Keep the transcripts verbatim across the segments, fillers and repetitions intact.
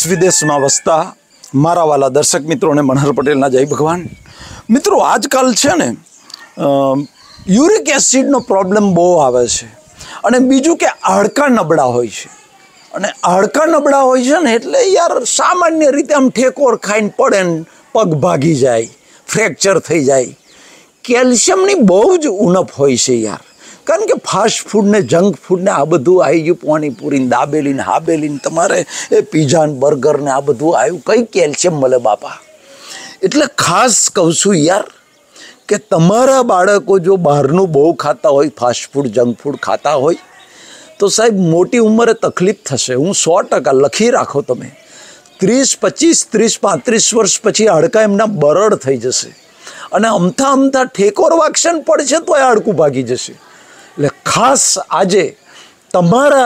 विदेश में वसता मारा वाला दर्शक मित्रों ने मनहर पटेल ना जय भगवान। मित्रों आजकल है ने यूरिक एसिड नो प्रॉब्लम बहुत आवे छे अने बीजू के हाड़का नबड़ा होय छे अने हाड़का नबड़ा होय छे ने एटले यार सामान्य रीते आम ठेकोर खाईने पड़े ने पग भागी जाए, फ्रेक्चर थई जाए। केल्शियम नी बहु ज उणप होय छे यार, कारण के फास्ट फूड ने जंक फूड ने आ बधुं आई गयुं, पाणीपुरी ने दाबेली ने हाबेली ने तमारे ए पीझा ने बर्गर ने आ बधुं आव्युं, कई केल्शियम मळे बापा। एटले खास कहूं छुं यार के तमारा बाळको जो बहारनुं बहु खाता होय, फास्ट फूड जंक फूड खाता होय तो साहेब मोटी उंमरे तकलीफ थशे। हूँ सौ टका लखी राखो तमे तीस पच्चीस तीस पैंतीस वर्ष पछी हाड़का एमना बरड़ थई जशे अने अमथा अमथा ठेकोर वागशे ने पड़शे तोय हाड़कું भागी जशे। એટલે ખાસ આજે તમારા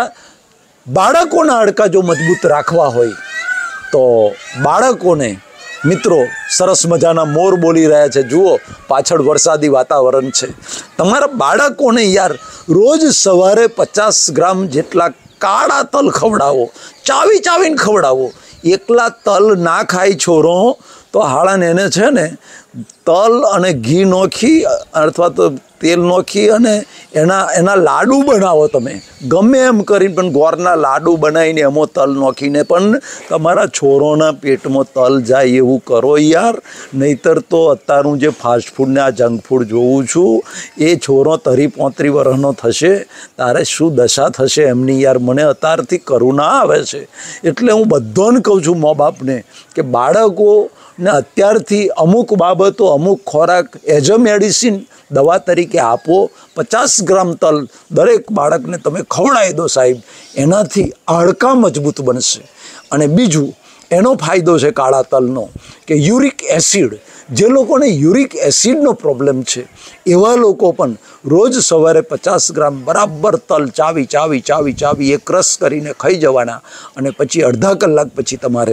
બાળકોના હાડકા જો મજબૂત રાખવા હોય તો બાળકોને મિત્રો સરસ મજાના મોર બોલી રહ્યા છે, જુઓ પાછળ વરસાદી વાતાવરણ છે। તમારા બાળકોને યાર રોજ સવારે પચાસ ગ્રામ જેટલા કાળા તલ ખવડાવો, ચાવી ચાવીને ખવડાવો। એકલા તલ ના ખાય છોરો તો હાળાને એને છે ને તલ અને ઘી નોખી अथवा तो तेल नोखी अने एना एना लाडू बनावो तमे गमे एम करीने पण गोરના लाडू बनावीने एमो तल नोखीने पण तमारा छोरोना पेटमां तल जाय एवुं करो यार। नहींतर तो अत्यारनुं जे फास्ट फूड ने आ जंक फूड जोऊं छुं ए छोरो तरी पोतरी वर्षनो थशे तारे शुं दशा थशे एमनी यार, मने अत्यारथी करुणा आवे छे। एटले हूँ बधाने कहूं छुं मા બાપને के बाळको ने अत्यारथी अमुक बाबतो अमुक खोराक एज अ मेडिसिन दवा तरीके आपो। पचास ग्राम तल दरेक बाळकने तमे खवडावी दो साहेब, एनाथी हाड़का मजबूत बनशे। अने बीजू एनो फायदो छे काळा तलनो के यूरिक एसिड, जे लोकोने यूरिक एसिडनो प्रॉब्लम छे एवा लोको पण रोज सवारे पचास ग्राम बराबर तल चावी चावी चावी चावी एक रस करीने खाई जवाना अने पछी अर्धा कलाक पछी तमारे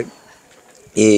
ए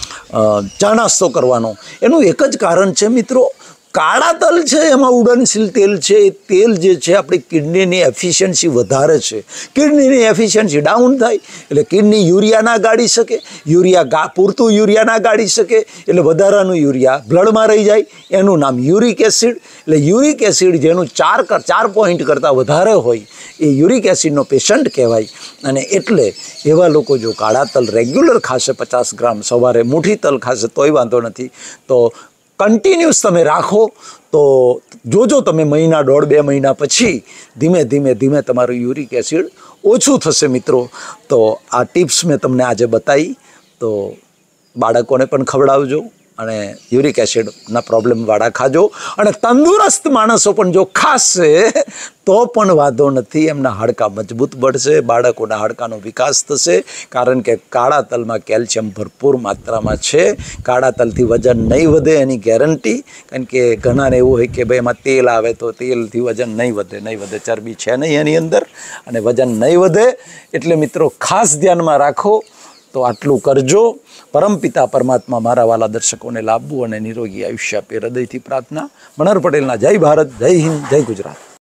चा नास्तो करवानो। एनुं एक ज कारण छे मित्रों, काळा तल छे एमां उडनशील तेल छे, तेल जे छे आपणी किडनीनी एफिशियन्सी वधारे छे। किडनीनी एफिशियन्सी डाउन थाय एटले किडनी यूरिया ना गाड़ी शके, यूरिया गा पूरतुं यूरिया ना गाड़ी शके एटले वधारानुं यूरिया ब्लडमां रही जाय, एनुं नाम यूरिक एसिड। एटले यूरिक एसिड जेनुं चार कर चार पॉइंट करता वधारे होय ए यूरिक एसिडनो पेशंट कहेवाय। अने एटले एवा लोको जो काळा तल रेग्युलर खाशे पचास ग्राम सवारे मुठी तल खाशे तोय वांधो नथी, तो कंटिन्यूस तमे राखो तो जोजो तमे महीना दौड़ बे महीना पछी धीमे धीमे धीमे तमारुं यूरिक एसिड ओछुं थशे मित्रों। तो आ टिप्स मैं तमने आजे बताई तो बाळकोने पण खवडावजो अने यूरिक एसिड ना प्रॉब्लम वाळा खाजो। अने तंदुरस्त माणसो पण जो खाशे तो पण वांधो नथी, एमना हाड़का मजबूत बणशे, बाळकोना हाड़कानो विकास थशे, कारण के काळा तलमां केल्शियम भरपूर मात्रामां छे। काळा तलथी वजन नहीं वधे एनी गेरंटी, कारण के घणाने एवुं होय के भाई एमां तेल आवे तो तेलथी वजन नहीं वधे, नहीं वधे, चरबी छे नहीं एनी अंदर अने वजन नहीं वधे। एटले मित्रों खास ध्यानमां राखो तो आटलू करजो। परमपिता परमात्मा मारा वाला दर्शकों ने लाभवू अने निरोगी आयुष्य आपे हृदयथी प्रार्थना। मनहर पटेलना जय भारत, जय हिंद, जय गुजरात।